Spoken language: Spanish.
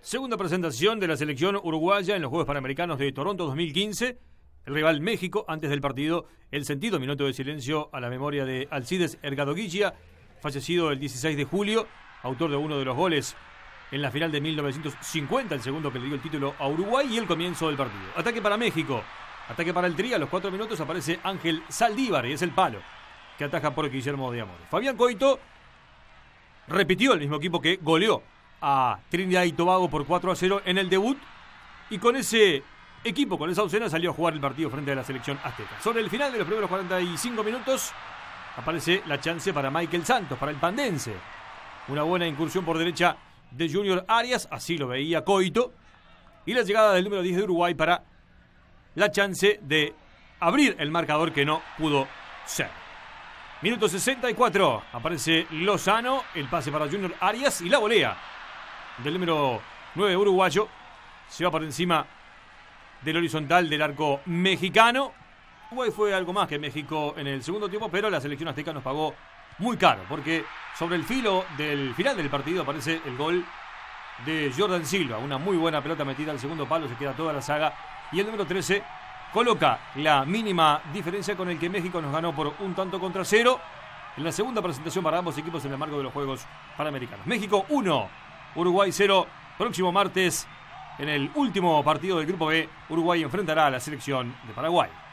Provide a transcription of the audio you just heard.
Segunda presentación de la selección uruguaya en los Juegos Panamericanos de Toronto 2015. El rival México, antes del partido, el sentido minuto de silencio a la memoria de Alcides Ergadoguigia, fallecido el 16 de julio, autor de uno de los goles en la final de 1950, el segundo que le dio el título a Uruguay, y el comienzo del partido. Ataque para México, ataque para el Tri. A los 4 minutos aparece Ángel Saldívar y es el palo que ataja por Guillermo de Amores. Fabián Coito repitió el mismo equipo que goleó a Trinidad y Tobago por 4-0 en el debut, y con ese equipo, con esa ausencia, salió a jugar el partido frente a la selección azteca. Sobre el final de los primeros 45 minutos aparece la chance para Michael Santos, para el pandense. Una buena incursión por derecha de Junior Arias, así lo veía Coito, y la llegada del número 10 de Uruguay para la chance de abrir el marcador, que no pudo ser. Minuto 64, aparece Lozano, el pase para Junior Arias y la volea del número 9 uruguayo se va por encima del horizontal del arco mexicano. Uruguay fue algo más que México en el segundo tiempo, pero la selección azteca nos pagó muy caro, porque sobre el filo del final del partido aparece el gol de Jordan Silva, una muy buena pelota metida al segundo palo, se queda toda la saga, y el número 13 coloca la mínima diferencia con el que México nos ganó por 1-0 en la segunda presentación para ambos equipos en el marco de los Juegos Panamericanos. México 1, Uruguay 0. Próximo martes, en el último partido del Grupo B, Uruguay enfrentará a la selección de Paraguay.